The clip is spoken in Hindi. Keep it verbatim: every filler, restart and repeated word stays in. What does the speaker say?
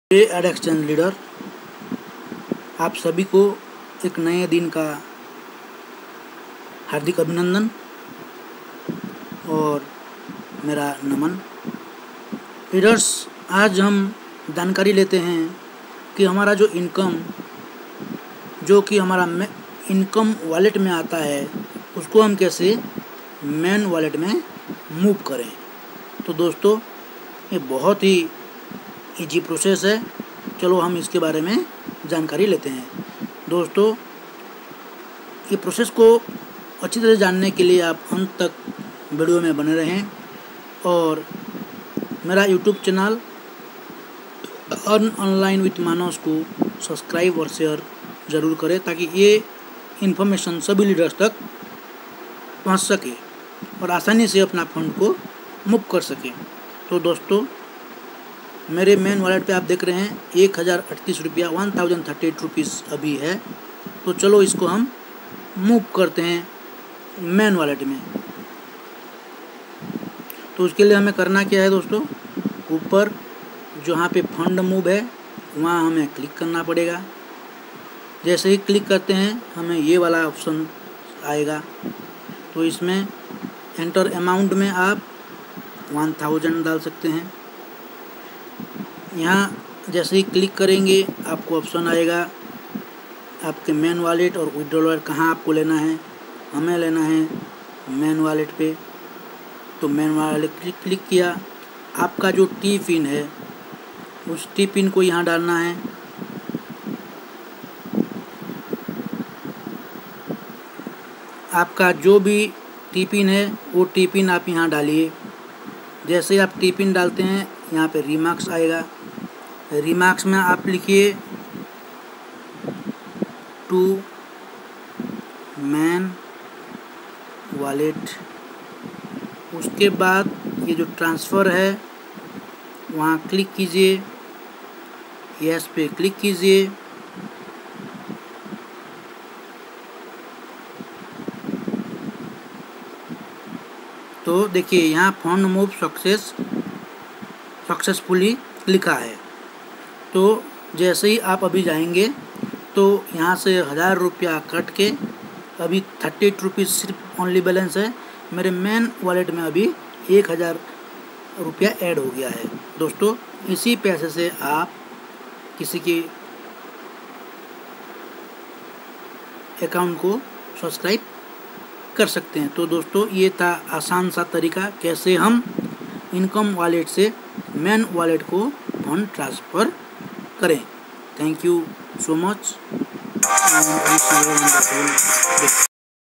एड एक्सचेंज लीडर, आप सभी को एक नए दिन का हार्दिक अभिनंदन और मेरा नमन। लीडर्स, आज हम जानकारी लेते हैं कि हमारा जो इनकम जो कि हमारा इनकम वॉलेट में आता है उसको हम कैसे मेन वॉलेट में मूव करें। तो दोस्तों, ये बहुत ही इजी प्रोसेस है। चलो हम इसके बारे में जानकारी लेते हैं। दोस्तों, ये प्रोसेस को अच्छी तरह जानने के लिए आप अंत तक वीडियो में बने रहें और मेरा YouTube channel earn online with Manas को सब्सक्राइब और शेयर ज़रूर करें ताकि ये इन्फॉर्मेशन सभी लीडर्स तक पहुंच सके और आसानी से अपना फंड को मूव कर सके। तो दोस्तों, मेरे मेन वॉलेट पे आप देख रहे हैं एक हज़ार अड़तीस रुपया one thousand thirty eight rupees अभी है। तो चलो इसको हम मूव करते हैं मेन वॉलेट में। तो उसके लिए हमें करना क्या है दोस्तों, ऊपर जहाँ पे फंड मूव है वहाँ हमें क्लिक करना पड़ेगा। जैसे ही क्लिक करते हैं हमें ये वाला ऑप्शन आएगा। तो इसमें एंटर अमाउंट में आप वन थाउजेंड डाल सकते हैं। यहाँ जैसे ही क्लिक करेंगे आपको ऑप्शन आएगा आपके मेन वॉलेट और विड्रॉल वॉलेट कहाँ आपको लेना है। हमें लेना है मेन वॉलेट पे। तो मेन वॉलेट क्लिक क्लिक किया। आपका जो टी पिन है उस टी पिन को यहाँ डालना है। आपका जो भी टी पिन है वो टी पिन आप यहाँ डालिए। जैसे आप टी पिन डालते हैं यहाँ पे रिमार्क्स आएगा। रिमार्क्स में आप लिखिए टू मेन वॉलेट। उसके बाद ये जो ट्रांसफ़र है वहाँ क्लिक कीजिए, यस पे क्लिक कीजिए। तो देखिए यहाँ फंड मूव सक्सेस सक्सेसफुली लिखा है। तो जैसे ही आप अभी जाएंगे तो यहाँ से हज़ार रुपया कट के अभी थर्टी एट रुपीज़ सिर्फ ओनली बैलेंस है। मेरे मेन वॉलेट में अभी एक हज़ार रुपया ऐड हो गया है। दोस्तों, इसी पैसे से आप किसी के अकाउंट को सब्सक्राइब कर सकते हैं। तो दोस्तों, ये था आसान सा तरीका कैसे हम इनकम वॉलेट से मेन वॉलेट को फंड ट्रांसफ़र करें। Thank you so much.